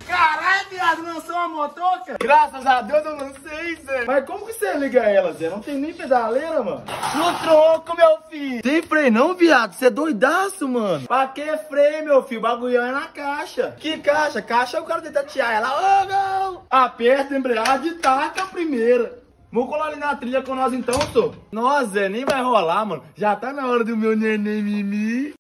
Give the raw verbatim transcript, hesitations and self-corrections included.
Caralho, viado, lançou uma motoca? Graças a Deus eu lancei, Zé. Mas como que você liga ela, Zé? Não tem nem pedaleira, mano. No tronco, meu filho. Tem freio não, viado? Você é doidaço, mano. Pra que freio, meu filho? O bagulho é na caixa. Que caixa? Caixa é o cara tentar tirar ela. Ô, não. Aperta a embreagem e taca a primeira. Vamos colar ali na trilha com nós então, sô. Nossa, Zé, nem vai rolar, mano. Já tá na hora do meu neném mimi.